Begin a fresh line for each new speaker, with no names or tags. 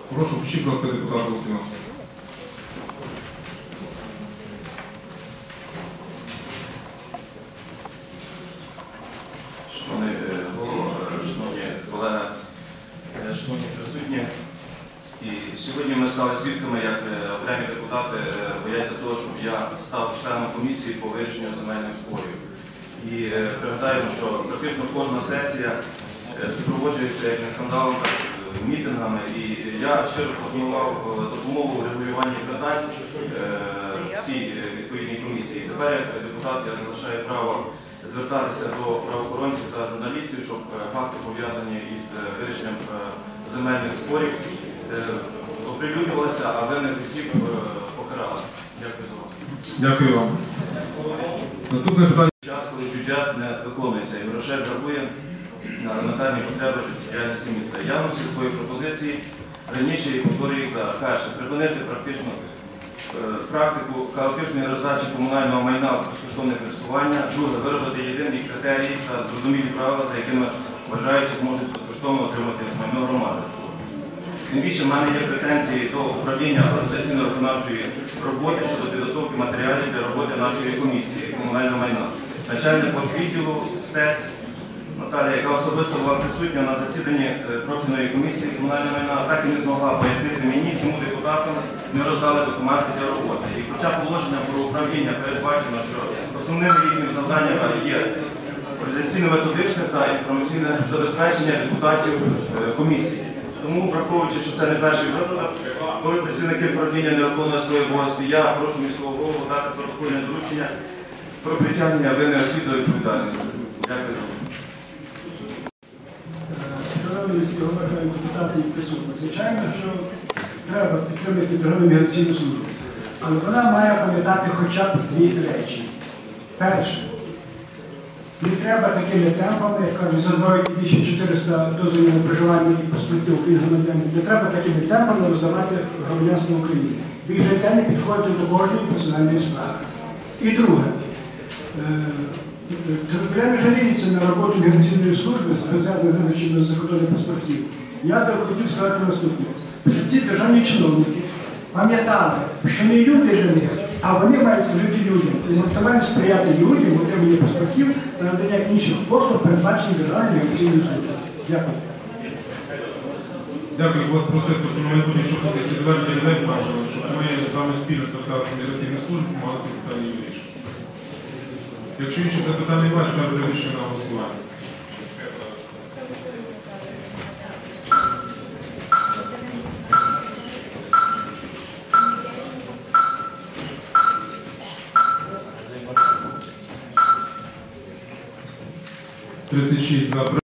Прошу, включіть, будь ласка, депутата Лукіна.
Шановний голово, шановні колеги, шановні присутні. І сьогодні ми стали свідками, як окремі депутати бояться того, щоб я став членом комісії по вирішенню земельних спорів. І пригадаємо, що практично кожна сесія супроводжується як не скандалом, так і мітингами. І я щиро пропонував допомогу в регулюванні питань в цій відповідній комісії. Тепер, як депутат, я залишаю право звертатися до правоохоронців та журналістів, щоб факти, пов'язані із вирішенням земельних спорів, оприлюднювалися, а винних осіб покарали. Дякую за вас.
Дякую вам. Наступне питання.
Час, коли бюджет не виконується і грошей бракує на елементарні потреби життєдіяльності міста. Я вносив свої пропозиції раніше і повторюю їх зараз. Перше, припинити практику хаотичної роздачі комунального майна в безкоштовне користування. Друге, виробити єдині критерії та зрозумілі правила, за якими бажаючих можуть безкоштовно отримати майно громади. Тим більше в мене є претензії до управління організаційно-виконавчої роботи щодо підготовки матеріалів для роботи нашої комісії комунального майна. Начальник відділу СТЕЦ Наталія, яка особисто була присутня на засіданні профільної комісії комунального майна, так і не змогла пояснити мені, чому депутатам не роздали документи для роботи. І хоча положення про управління передбачено, що основними їхніми завданнями є організаційно-методичне та інформаційне забезпечення депутатів комісії. Тому, враховуючи, що це не перший випадок, коли працівники управління не виконують свої обов'язки, я прошу міського голову дати протокольне доручення про притягнення винних осіб до відповідальності. Дякую.
Шановні міські голови, депутати і присутні. Звичайно, що треба підтримати Державну міграційну службу. Але вона має пам'ятати хоча б дві речі. Перше, не треба такими темпами, як кажуть, за 2400 дозволів на проживання і паспортів України громадянів, не треба такими темпами роздавати громадянство України. Бюджетяни підходять до кожної персональної справи. І друге, прямо жаліється на роботу міграційної служби, зв'язаної з видачею закордонних паспортів. Я би хотів сказати наступне, що ці державні чиновники пам'ятали, що не люди живі, а вони мають служити людям і максимально сприяти людям в отриманні паспортів та надання інших послуг, передбачених Державною міграційною службою. Дякую.
Дякую. Вас просив, просто на майбутнє, якщо будуть такі звернення людей, щоб ми з вами спільно зверталися на міграційну службу, допомагали ці питання вирішити. Якщо інших запитань немає, ставити рішення на голосування. За